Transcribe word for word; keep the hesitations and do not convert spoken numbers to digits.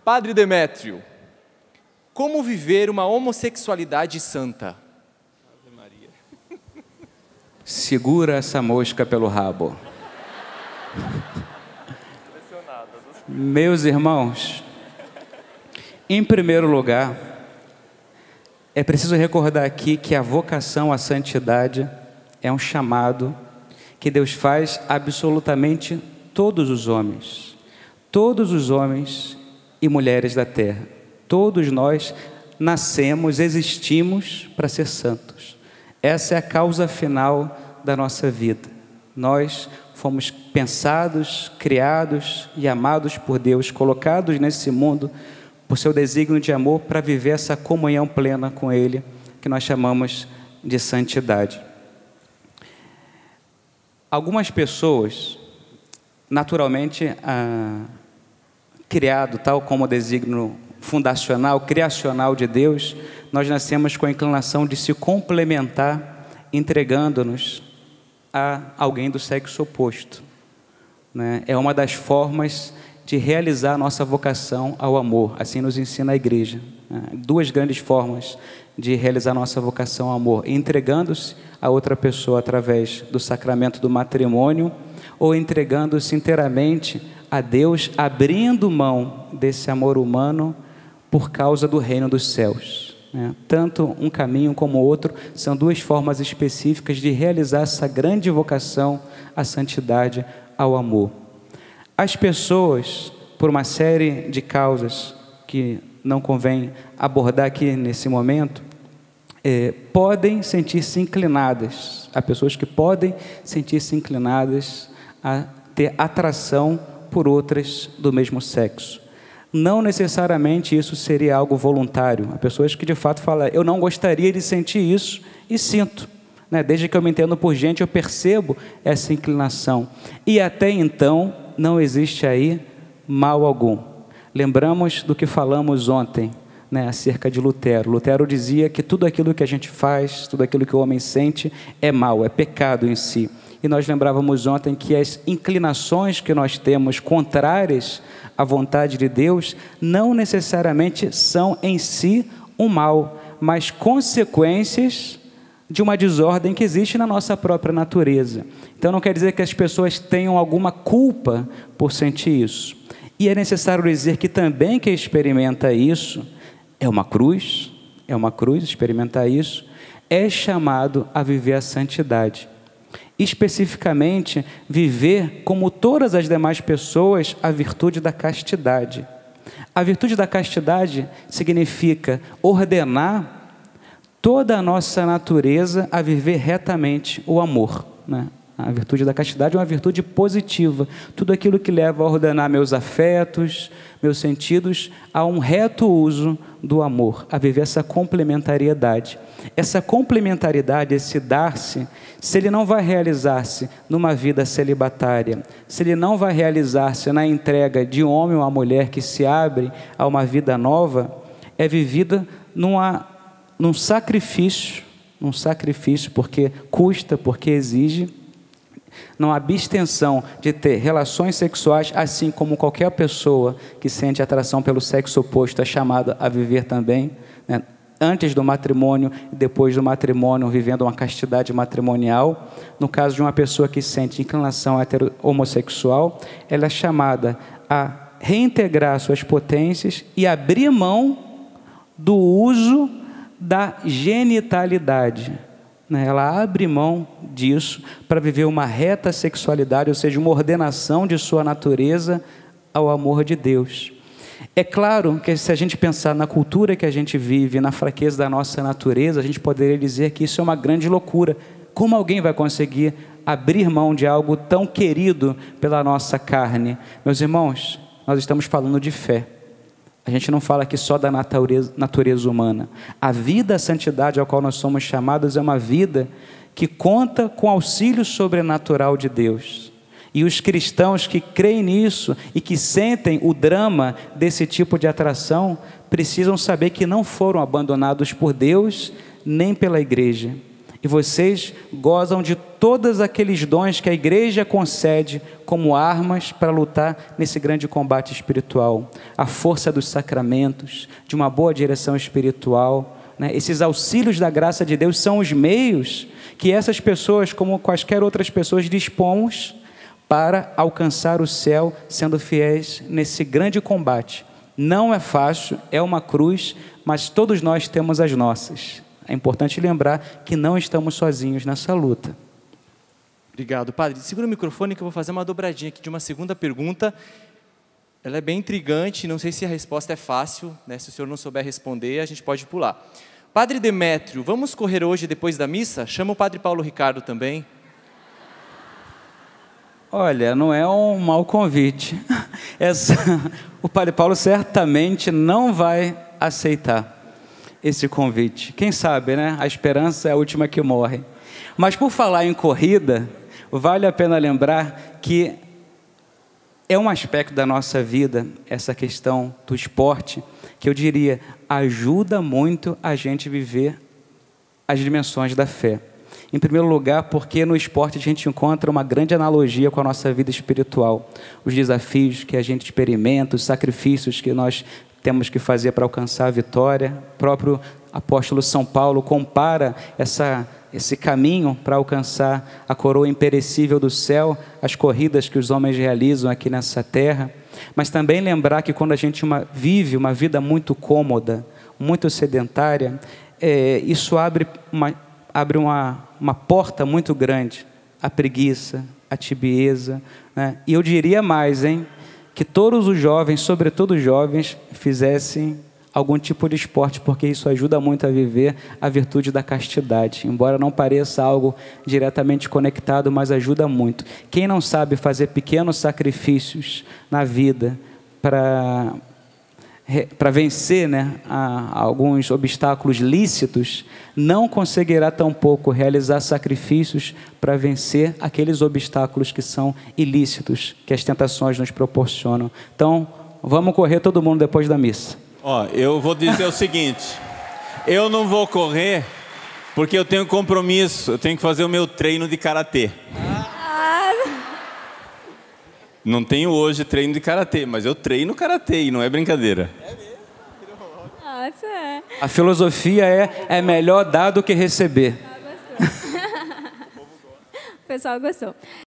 Padre Demétrio, como viver uma homossexualidade santa? Ave Maria. Segura essa mosca pelo rabo. Meus irmãos, em primeiro lugar, é preciso recordar aqui que a vocação à santidade é um chamado que Deus faz absolutamente todos os homens, todos os homens e mulheres da terra. Todos nós nascemos, existimos para ser santos. Essa é a causa final da nossa vida. Nós fomos pensados, criados e amados por Deus, colocados nesse mundo por seu desígnio de amor para viver essa comunhão plena com Ele, que nós chamamos de santidade. Algumas pessoas, naturalmente, ah, criado tal como o desígnio fundacional, criacional de Deus, nós nascemos com a inclinação de se complementar, entregando-nos a alguém do sexo oposto, né? É uma das formas de realizar a nossa vocação ao amor, assim nos ensina a igreja, né? Duas grandes formas de realizar a nossa vocação ao amor: entregando-se a outra pessoa através do sacramento do matrimônio, ou entregando-se inteiramente a Deus, abrindo mão desse amor humano por causa do reino dos céus. Tanto um caminho como o outro são duas formas específicas de realizar essa grande vocação à santidade, ao amor. As pessoas, por uma série de causas que não convém abordar aqui nesse momento, é, podem sentir-se inclinadas, há pessoas que podem sentir-se inclinadas a ter atração por outras do mesmo sexo. Não necessariamente isso seria algo voluntário. Há pessoas que de fato falam, eu não gostaria de sentir isso, e sinto, né? Desde que eu me entendo por gente, eu percebo essa inclinação, e até então não existe aí mal algum. Lembramos do que falamos ontem, né, acerca de Lutero. Lutero dizia que tudo aquilo que a gente faz, tudo aquilo que o homem sente é mal, é pecado em si. E nós lembrávamos ontem que as inclinações que nós temos contrárias à vontade de Deus não necessariamente são em si um mal, mas consequências de uma desordem que existe na nossa própria natureza. Então não quer dizer que as pessoas tenham alguma culpa por sentir isso. E é necessário dizer que também quem experimenta isso é uma cruz, é uma cruz experimentar isso, é chamado a viver a santidade. Especificamente, viver como todas as demais pessoas a virtude da castidade. A virtude da castidade significa ordenar toda a nossa natureza a viver retamente o amor, né? A virtude da castidade é uma virtude positiva, tudo aquilo que leva a ordenar meus afetos, meus sentidos, a um reto uso do amor, a viver essa complementariedade. Essa complementariedade, esse dar-se, se ele não vai realizar-se numa vida celibatária, se ele não vai realizar-se na entrega de um homem ou uma mulher que se abre a uma vida nova, é vivida numa, num sacrifício, num sacrifício, porque custa, porque exige, não há abstenção de ter relações sexuais, assim como qualquer pessoa que sente atração pelo sexo oposto é chamada a viver também, né? Antes do matrimônio e depois do matrimônio, vivendo uma castidade matrimonial. No caso de uma pessoa que sente inclinação homossexual, ela é chamada a reintegrar suas potências e abrir mão do uso da genitalidade. Ela abre mão disso para viver uma reta sexualidade, ou seja, uma ordenação de sua natureza ao amor de Deus. É claro que se a gente pensar na cultura que a gente vive, na fraqueza da nossa natureza, a gente poderia dizer que isso é uma grande loucura. Como alguém vai conseguir abrir mão de algo tão querido pela nossa carne? Meus irmãos, nós estamos falando de fé. A gente não fala aqui só da natureza, natureza humana. A vida, a santidade ao qual nós somos chamados é uma vida que conta com o auxílio sobrenatural de Deus. E os cristãos que creem nisso e que sentem o drama desse tipo de atração, precisam saber que não foram abandonados por Deus nem pela igreja. e vocês gozam de todos aqueles dons que a igreja concede como armas para lutar nesse grande combate espiritual. A força dos sacramentos, de uma boa direção espiritual, né? Esses auxílios da graça de Deus são os meios que essas pessoas, como quaisquer outras pessoas, dispomos para alcançar o céu, sendo fiéis nesse grande combate. Não é fácil, é uma cruz, mas todos nós temos as nossas. É importante lembrar que não estamos sozinhos nessa luta. Obrigado, padre. Segura o microfone que eu vou fazer uma dobradinha aqui de uma segunda pergunta. Ela é bem intrigante, não sei se a resposta é fácil, né? Se o senhor não souber responder, a gente pode pular. Padre Demétrio, vamos correr hoje depois da missa? Chama o padre Paulo Ricardo também. Olha, não é um mau convite. Essa, o padre Paulo certamente não vai aceitar esse convite. Quem sabe, né? A esperança é a última que morre. Mas por falar em corrida, vale a pena lembrar que é um aspecto da nossa vida, essa questão do esporte, que eu diria, ajuda muito a gente viver as dimensões da fé. Em primeiro lugar, porque no esporte a gente encontra uma grande analogia com a nossa vida espiritual. Os desafios que a gente experimenta, os sacrifícios que nós temos que fazer para alcançar a vitória. O próprio apóstolo São Paulo compara essa, esse caminho para alcançar a coroa imperecível do céu, as corridas que os homens realizam aqui nessa terra. Mas também lembrar que quando a gente uma, vive uma vida muito cômoda, muito sedentária, é, isso abre uma, abre uma, uma porta muito grande à preguiça, à tibieza, né? E eu diria mais, hein? Que todos os jovens, sobretudo os jovens, fizessem algum tipo de esporte, porque isso ajuda muito a viver a virtude da castidade. Embora não pareça algo diretamente conectado, mas ajuda muito. Quem não sabe fazer pequenos sacrifícios na vida para para vencer, né, a, a alguns obstáculos lícitos, não conseguirá tampouco realizar sacrifícios para vencer aqueles obstáculos que são ilícitos, que as tentações nos proporcionam. Então, vamos correr todo mundo depois da missa. Ó, eu vou dizer o seguinte, eu não vou correr porque eu tenho compromisso, eu tenho que fazer o meu treino de karatê. Não tenho hoje treino de karatê, mas eu treino karatê e não é brincadeira. É mesmo? Nossa, é. A filosofia é, é melhor dar do que receber. O pessoal gostou. O pessoal gostou.